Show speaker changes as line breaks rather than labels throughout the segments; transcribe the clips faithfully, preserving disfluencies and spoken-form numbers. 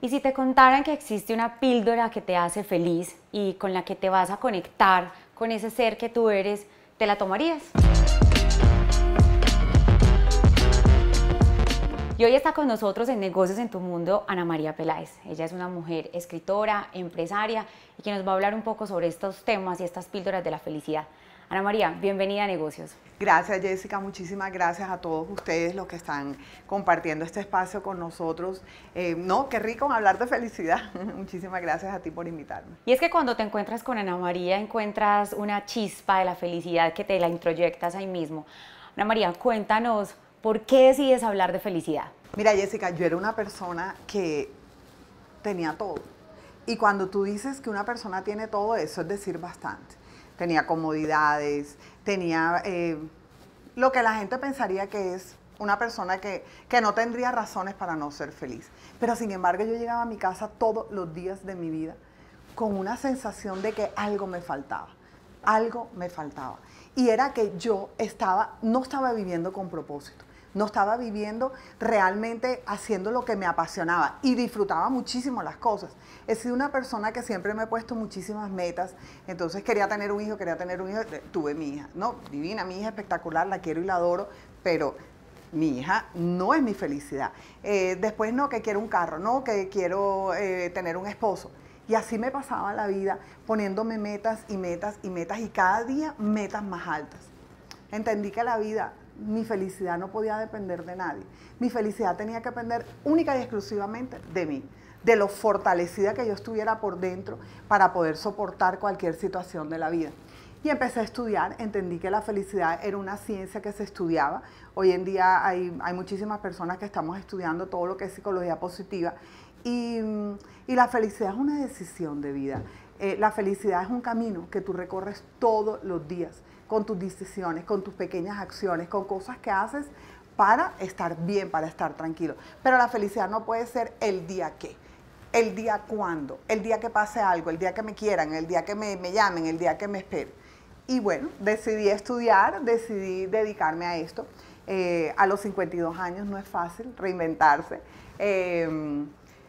Y si te contaran que existe una píldora que te hace feliz y con la que te vas a conectar con ese ser que tú eres, ¿te la tomarías? Y hoy está con nosotros en Negocios en tu Mundo Ana María Peláez. Ella es una mujer escritora, empresaria y que nos va a hablar un poco sobre estos temas y estas píldoras de la felicidad. Ana María, bienvenida a Negocios.
Gracias, Jessica, muchísimas gracias a todos ustedes los que están compartiendo este espacio con nosotros. Eh, no, qué rico hablar de felicidad. Muchísimas gracias a ti por invitarme.
Y es que cuando te encuentras con Ana María encuentras una chispa de la felicidad que te la introyectas ahí mismo. Ana María, cuéntanos, ¿por qué decides hablar de felicidad?
Mira, Jessica, yo era una persona que tenía todo. Y cuando tú dices que una persona tiene todo, eso es decir bastante. Tenía comodidades, tenía eh, lo que la gente pensaría que es una persona que, que no tendría razones para no ser feliz. Pero sin embargo yo llegaba a mi casa todos los días de mi vida con una sensación de que algo me faltaba, algo me faltaba. Y era que yo estaba, no estaba viviendo con propósito. No estaba viviendo realmente haciendo lo que me apasionaba y disfrutaba muchísimo las cosas. He sido una persona que siempre me he puesto muchísimas metas, entonces quería tener un hijo, quería tener un hijo, tuve mi hija, no, divina, mi hija espectacular, la quiero y la adoro, pero mi hija no es mi felicidad. Eh, después no, que quiero un carro, no, que quiero eh, tener un esposo. Y así me pasaba la vida poniéndome metas y metas y metas y cada día metas más altas. Entendí que la vida, mi felicidad no podía depender de nadie. Mi felicidad tenía que depender única y exclusivamente de mí, de lo fortalecida que yo estuviera por dentro para poder soportar cualquier situación de la vida. Y empecé a estudiar, entendí que la felicidad era una ciencia que se estudiaba. Hoy en día hay, hay muchísimas personas que estamos estudiando todo lo que es psicología positiva y, y la felicidad es una decisión de vida. Eh, la felicidad es un camino que tú recorres todos los días, con tus decisiones, con tus pequeñas acciones, con cosas que haces para estar bien, para estar tranquilo. Pero la felicidad no puede ser el día que, el día cuando, el día que pase algo, el día que me quieran, el día que me, me llamen, el día que me esperen. Y bueno, decidí estudiar, decidí dedicarme a esto. Eh, a los cincuenta y dos años no es fácil reinventarse. Eh,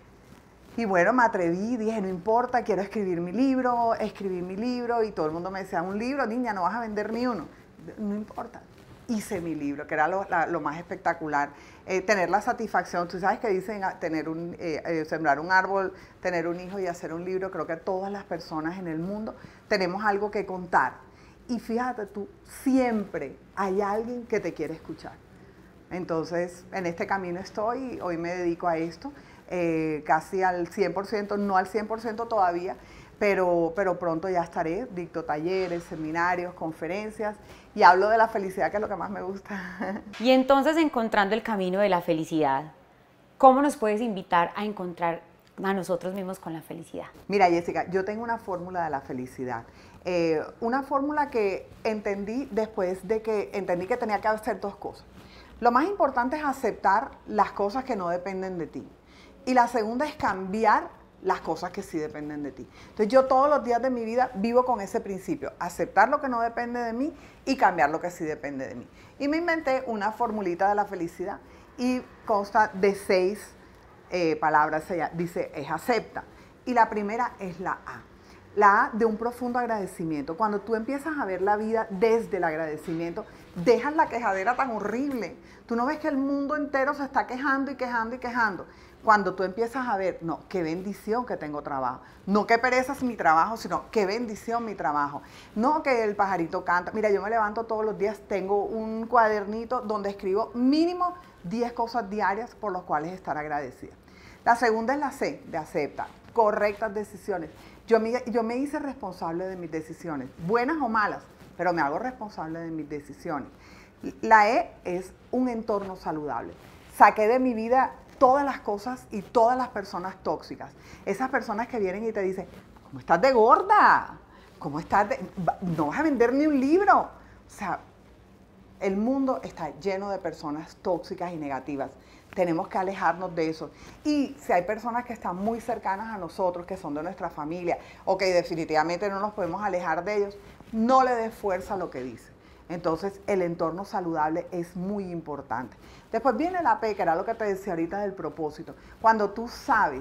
Y bueno, me atreví, dije, no importa, quiero escribir mi libro, escribí mi libro y todo el mundo me decía, un libro, niña, no vas a vender ni uno. No importa, hice mi libro, que era lo, la, lo más espectacular. Eh, tener la satisfacción, tú sabes que dicen tener un, eh, eh, sembrar un árbol, tener un hijo y hacer un libro. Creo que todas las personas en el mundo tenemos algo que contar. Y fíjate tú, siempre hay alguien que te quiere escuchar. Entonces, en este camino estoy, hoy me dedico a esto. Eh, casi al cien por ciento, no al cien por ciento todavía, pero, pero pronto ya estaré, dicto talleres, seminarios, conferencias y hablo de la felicidad, que es lo que más me gusta.
Y entonces, encontrando el camino de la felicidad, ¿cómo nos puedes invitar a encontrar a nosotros mismos con la felicidad?
Mira, Jessica, yo tengo una fórmula de la felicidad. Eh, una fórmula que entendí después de que entendí que tenía que hacer dos cosas. Lo más importante es aceptar las cosas que no dependen de ti. Y la segunda es cambiar las cosas que sí dependen de ti. Entonces yo todos los días de mi vida vivo con ese principio, aceptar lo que no depende de mí y cambiar lo que sí depende de mí. Y me inventé una formulita de la felicidad y consta de seis eh, palabras, ella dice es acepta. Y la primera es la A. La A de un profundo agradecimiento. Cuando tú empiezas a ver la vida desde el agradecimiento, dejas la quejadera tan horrible. Tú no ves que el mundo entero se está quejando y quejando y quejando. Cuando tú empiezas a ver, no, qué bendición que tengo trabajo. No qué pereza es mi trabajo, sino qué bendición mi trabajo. No que el pajarito canta. Mira, yo me levanto todos los días, tengo un cuadernito donde escribo mínimo diez cosas diarias por las cuales estar agradecida. La segunda es la C, de acepta. Correctas decisiones. Yo me, yo me hice responsable de mis decisiones, buenas o malas, pero me hago responsable de mis decisiones. La E es un entorno saludable. Saqué de mi vida todas las cosas y todas las personas tóxicas. Esas personas que vienen y te dicen, ¿cómo estás de gorda? ¿Cómo estás de...? No vas a vender ni un libro. O sea, el mundo está lleno de personas tóxicas y negativas. Tenemos que alejarnos de eso. Y si hay personas que están muy cercanas a nosotros, que son de nuestra familia, o que definitivamente no nos podemos alejar de ellos, no le des fuerza a lo que dicen. Entonces, el entorno saludable es muy importante. Después viene la P, que era lo que te decía ahorita del propósito. Cuando tú sabes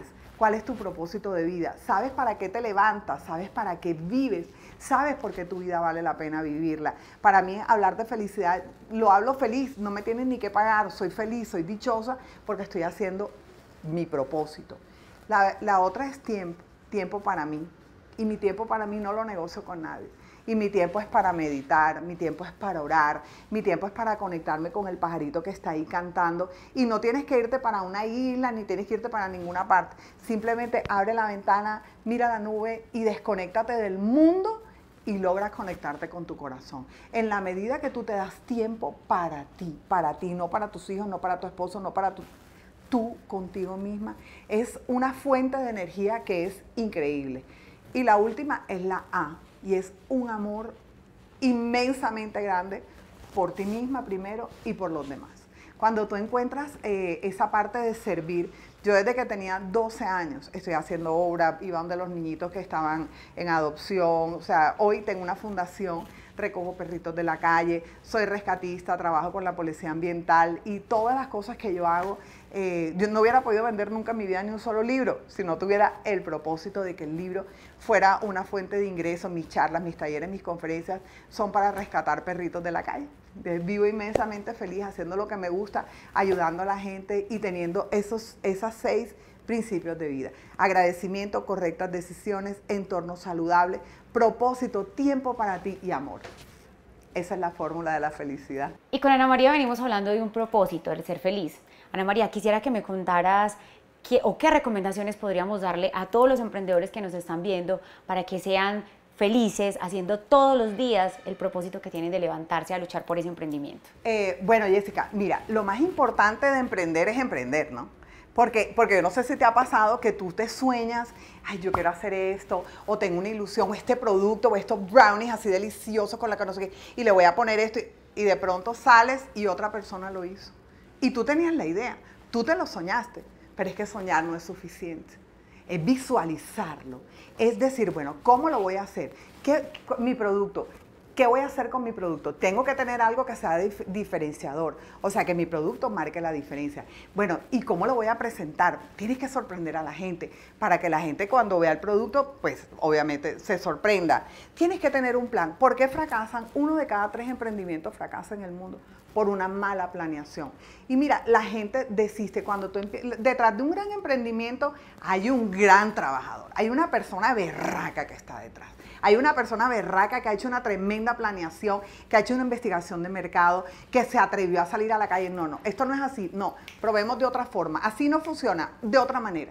¿Cuál es tu propósito de vida? ¿Sabes para qué te levantas? ¿Sabes para qué vives? ¿Sabes por qué tu vida vale la pena vivirla? Para mí, hablar de felicidad, lo hablo feliz, no me tienen ni que pagar, soy feliz, soy dichosa porque estoy haciendo mi propósito. La, la otra es tiempo, tiempo para mí. Y mi tiempo para mí no lo negocio con nadie. Y mi tiempo es para meditar, mi tiempo es para orar, mi tiempo es para conectarme con el pajarito que está ahí cantando. Y no tienes que irte para una isla, ni tienes que irte para ninguna parte. Simplemente abre la ventana, mira la nube y desconéctate del mundo y logras conectarte con tu corazón. En la medida que tú te das tiempo para ti, para ti, no para tus hijos, no para tu esposo, no para tu... tú contigo misma, es una fuente de energía que es increíble. Y la última es la A, y es un amor inmensamente grande por ti misma primero y por los demás. Cuando tú encuentras eh, esa parte de servir, yo desde que tenía doce años estoy haciendo obra, iba donde los niñitos que estaban en adopción, o sea, hoy tengo una fundación, recojo perritos de la calle, soy rescatista, trabajo con la policía ambiental y todas las cosas que yo hago, eh, yo no hubiera podido vender nunca en mi vida ni un solo libro si no tuviera el propósito de que el libro fuera una fuente de ingreso. Mis charlas, mis talleres, mis conferencias son para rescatar perritos de la calle. Vivo inmensamente feliz haciendo lo que me gusta, ayudando a la gente y teniendo esos, esas seis principios de vida. Agradecimiento, correctas decisiones, entorno saludable, propósito, tiempo para ti y amor. Esa es la fórmula de la felicidad.
Y con Ana María venimos hablando de un propósito, el ser feliz. Ana María, quisiera que me contaras qué, o qué recomendaciones podríamos darle a todos los emprendedores que nos están viendo para que sean felices haciendo todos los días el propósito que tienen de levantarse a luchar por ese emprendimiento.
Eh, bueno, Jessica, mira, lo más importante de emprender es emprender, ¿no? Porque, porque yo no sé si te ha pasado que tú te sueñas, ay, yo quiero hacer esto, o tengo una ilusión, o este producto, o estos brownies así deliciosos con la que no sé qué, y le voy a poner esto, y, y de pronto sales y otra persona lo hizo. Y tú tenías la idea, tú te lo soñaste, pero es que soñar no es suficiente. Es visualizarlo, es decir, bueno, ¿cómo lo voy a hacer? ¿Qué, mi producto? ¿Qué voy a hacer con mi producto? Tengo que tener algo que sea dif diferenciador, o sea, que mi producto marque la diferencia. Bueno, ¿y cómo lo voy a presentar? Tienes que sorprender a la gente, para que la gente cuando vea el producto, pues obviamente se sorprenda. Tienes que tener un plan. ¿Por qué fracasan? Uno de cada tres emprendimientos fracasa en el mundo por una mala planeación. Y mira, la gente desiste cuando tú empiezas. Detrás de un gran emprendimiento hay un gran trabajador, hay una persona berraca que está detrás. Hay una persona berraca que ha hecho una tremenda planeación, que ha hecho una investigación de mercado, que se atrevió a salir a la calle. No, no, esto no es así. No, probemos de otra forma. Así no funciona, de otra manera.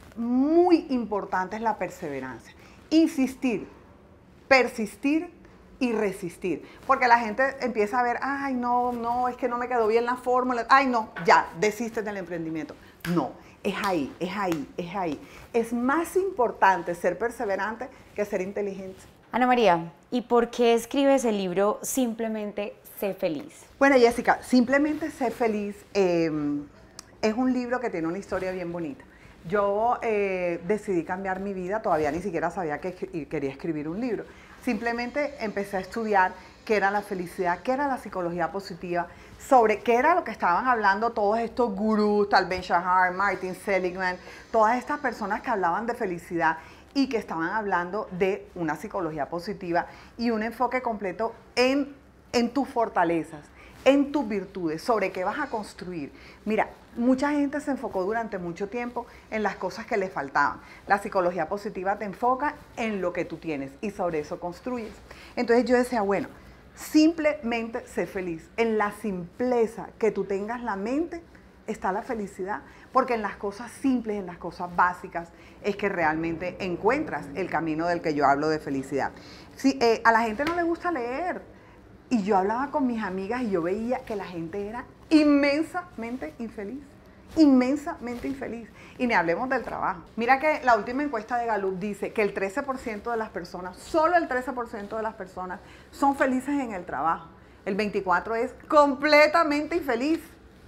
Muy importante es la perseverancia. Insistir, persistir y resistir. Porque la gente empieza a ver, ay, no, no, es que no me quedó bien la fórmula. Ay, no, ya, desistes del emprendimiento. No, es ahí, es ahí, es ahí. Es más importante ser perseverante que ser inteligente.
Ana María, ¿y por qué escribes el libro Simplemente Sé Feliz?
Bueno, Jessica, Simplemente Sé Feliz eh, es un libro que tiene una historia bien bonita. Yo eh, decidí cambiar mi vida, todavía ni siquiera sabía que quería escribir un libro. Simplemente empecé a estudiar qué era la felicidad, qué era la psicología positiva, sobre qué era lo que estaban hablando todos estos gurús, Tal Ben-Shahar, Martin Seligman, todas estas personas que hablaban de felicidad y que estaban hablando de una psicología positiva y un enfoque completo en, en tus fortalezas, en tus virtudes, sobre qué vas a construir. Mira, mucha gente se enfocó durante mucho tiempo en las cosas que le faltaban. La psicología positiva te enfoca en lo que tú tienes y sobre eso construyes. Entonces yo decía, bueno, simplemente sé feliz. En la simpleza que tú tengas la mente está la felicidad, porque en las cosas simples, en las cosas básicas, es que realmente encuentras el camino del que yo hablo de felicidad. Si, eh, a la gente no le gusta leer, y yo hablaba con mis amigas y yo veía que la gente era inmensamente infeliz, inmensamente infeliz. Y ni hablemos del trabajo. Mira que la última encuesta de Gallup dice que el trece por ciento de las personas, solo el trece por ciento de las personas son felices en el trabajo. El veinticuatro por ciento es completamente infeliz.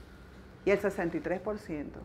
Y el sesenta y tres por ciento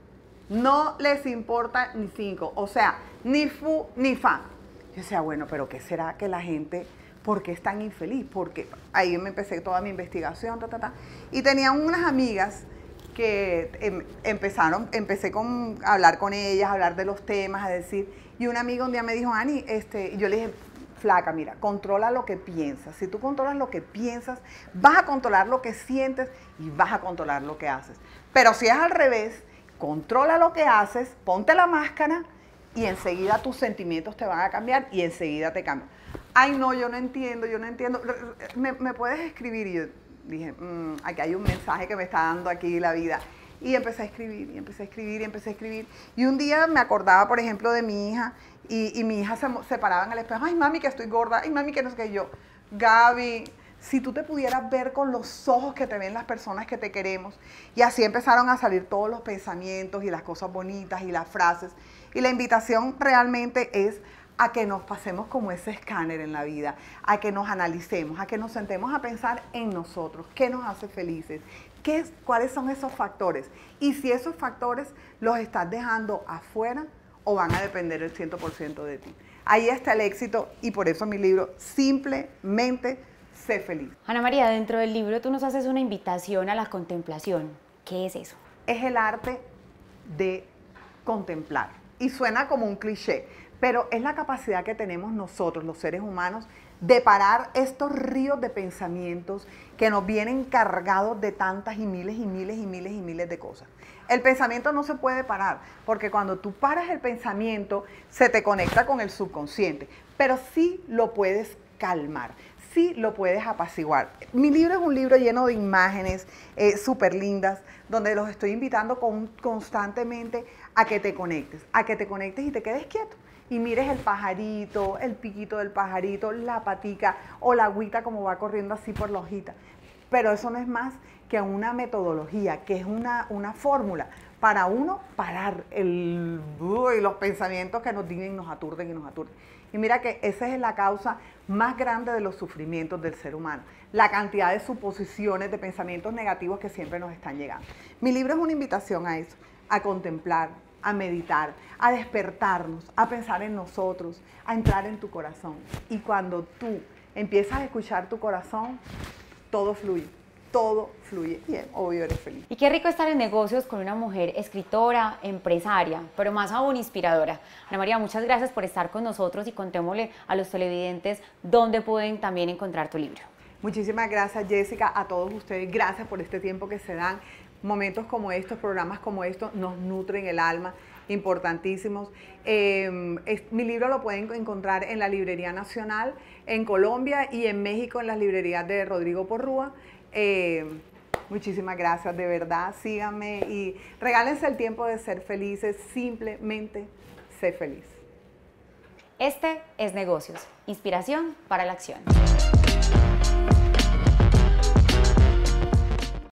no les importa ni cinco, o sea, ni fu ni fa. Yo decía, bueno, pero ¿qué será que la gente, por qué es tan infeliz? Porque ahí me empecé toda mi investigación, ta, ta, ta, y tenía unas amigas que em, empezaron, empecé con, a hablar con ellas, a hablar de los temas, a decir, y una amiga un día me dijo, Ani, este, y yo le dije, flaca, mira, controla lo que piensas. Si tú controlas lo que piensas, vas a controlar lo que sientes y vas a controlar lo que haces. Pero si es al revés, controla lo que haces, ponte la máscara y enseguida tus sentimientos te van a cambiar y enseguida te cambian. Ay, no, yo no entiendo, yo no entiendo. ¿Me, me puedes escribir? Y yo dije, mmm, aquí hay un mensaje que me está dando aquí la vida. Y empecé a escribir, y empecé a escribir, y empecé a escribir. Y un día me acordaba, por ejemplo, de mi hija, y, y mi hija se, se paraba en el espejo, ay, mami, que estoy gorda, ay, mami, que no sé qué. Yo, Gaby, si tú te pudieras ver con los ojos que te ven las personas que te queremos. Y así empezaron a salir todos los pensamientos y las cosas bonitas y las frases. Y la invitación realmente es a que nos pasemos como ese escáner en la vida, a que nos analicemos, a que nos sentemos a pensar en nosotros, qué nos hace felices, qué es, cuáles son esos factores. Y si esos factores los estás dejando afuera o van a depender el cien por ciento de ti. Ahí está el éxito y por eso mi libro, simplemente sé feliz.
Ana María, dentro del libro tú nos haces una invitación a la contemplación. ¿Qué es eso?
Es el arte de contemplar. Y suena como un cliché, pero es la capacidad que tenemos nosotros, los seres humanos, de parar estos ríos de pensamientos que nos vienen cargados de tantas y miles y miles y miles y miles de cosas. El pensamiento no se puede parar, porque cuando tú paras el pensamiento, se te conecta con el subconsciente, pero sí lo puedes calmar, sí lo puedes apaciguar. Mi libro es un libro lleno de imágenes eh, súper lindas, donde los estoy invitando con, constantemente a que te conectes, a que te conectes y te quedes quieto. Y mires el pajarito, el piquito del pajarito, la patica o la agüita como va corriendo así por la hojita. Pero eso no es más que una metodología, que es una, una fórmula para uno parar el, uy, los pensamientos que nos digan, nos aturden y nos aturden. Y mira que esa es la causa más grande de los sufrimientos del ser humano, la cantidad de suposiciones, de pensamientos negativos que siempre nos están llegando. Mi libro es una invitación a eso, a contemplar, a meditar, a despertarnos, a pensar en nosotros, a entrar en tu corazón. Y cuando tú empiezas a escuchar tu corazón, todo fluye, todo fluye y obvio eres feliz.
Y qué rico estar en negocios con una mujer escritora, empresaria, pero más aún inspiradora. Ana María, muchas gracias por estar con nosotros y contémosle a los televidentes dónde pueden también encontrar tu libro.
Muchísimas gracias, Jessica, a todos ustedes. Gracias por este tiempo que se dan. Momentos como estos, programas como estos, nos nutren el alma, importantísimos. Eh, es, mi libro lo pueden encontrar en la Librería Nacional, en Colombia y en México en las librerías de Rodrigo Porrúa. Eh, muchísimas gracias, de verdad, síganme y regálense el tiempo de ser felices, simplemente sé feliz.
Este es Negocios, inspiración para la acción.